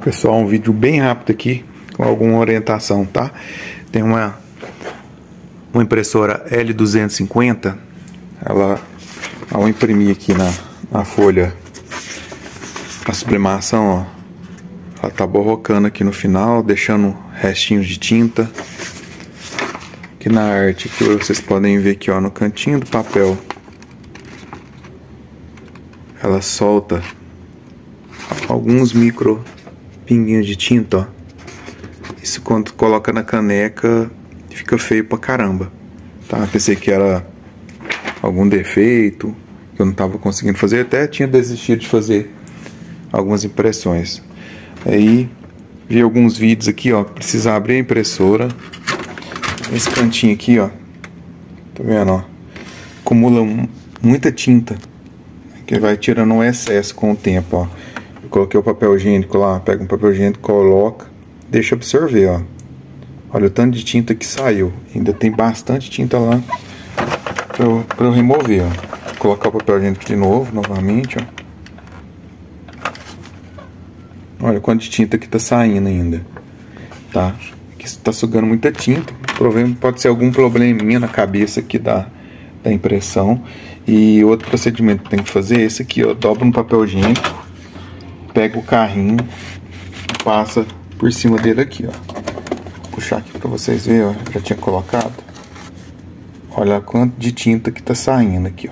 Pessoal, um vídeo bem rápido aqui com alguma orientação, tá? Tem uma impressora L250. Ela, ao imprimir aqui na folha a sublimação, ó, ela tá borrocando aqui no final, deixando restinhos de tinta. Aqui na arte, que vocês podem ver aqui, ó, no cantinho do papel, ela solta alguns micro pinguinhos de tinta, ó. Isso quando coloca na caneca fica feio pra caramba, tá? Pensei que era algum defeito que eu não tava conseguindo fazer, até tinha desistido de fazer algumas impressões. Aí vi alguns vídeos aqui, ó, precisa abrir a impressora. Esse cantinho aqui, ó, tá vendo, ó, acumula muita tinta que vai tirando um excesso com o tempo, ó. Eu coloquei o papel higiênico lá, pega um papel higiênico, coloca, deixa absorver, ó. Olha o tanto de tinta que saiu. Ainda tem bastante tinta lá pra eu remover, ó. Vou colocar o papel higiênico de novo, novamente, ó. Olha quanto de tinta que tá saindo ainda, tá? Aqui tá sugando muita tinta. Provavelmente pode ser algum probleminha na cabeça aqui da impressão. E outro procedimento que tem que fazer é esse aqui, ó. Dobra um papel higiênico, pega o carrinho, passa por cima dele aqui, ó. Vou puxar aqui pra vocês verem, ó. Já tinha colocado. Olha quanto de tinta que tá saindo aqui, ó.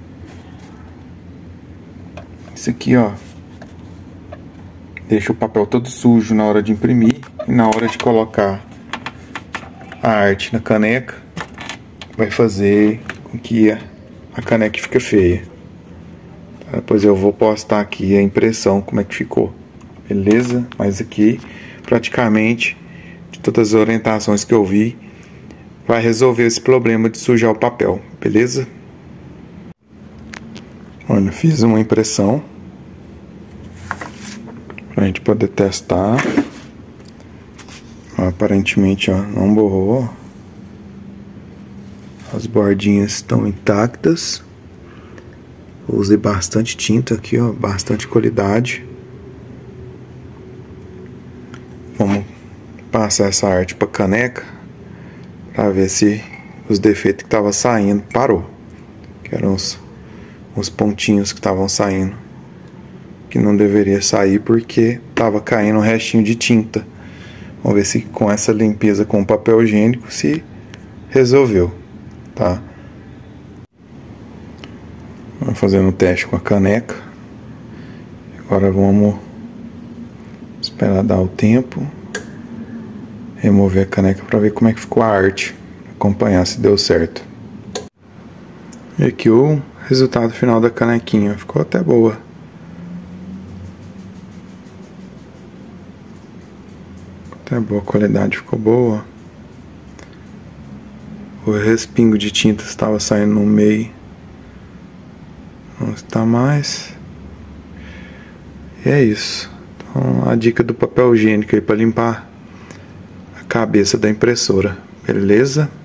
Isso aqui, ó, deixa o papel todo sujo na hora de imprimir e na hora de colocar a arte na caneca vai fazer com que a caneca fique feia. Depois eu vou postar aqui a impressão, como é que ficou, beleza? Mas aqui, praticamente, de todas as orientações que eu vi, vai resolver esse problema de sujar o papel, beleza? Olha, fiz uma impressão pra gente poder testar. Ó, aparentemente, ó, não borrou. As bordinhas estão intactas. Usei bastante tinta aqui, ó, bastante qualidade. Vamos passar essa arte para caneca para ver se os defeitos que estavam saindo parou. Que eram os pontinhos que estavam saindo, que não deveria sair porque estava caindo um restinho de tinta. Vamos ver se com essa limpeza com papel higiênico se resolveu, tá? Vamos fazendo um teste com a caneca. Agora vamos esperar dar o tempo, remover a caneca para ver como é que ficou a arte, acompanhar se deu certo. E aqui o resultado final da canequinha, ficou até boa. Até boa qualidade, ficou boa. O respingo de tinta estava saindo no meio, não está mais. E é isso. Então, a dica do papel higiênico aí para limpar a cabeça da impressora, beleza?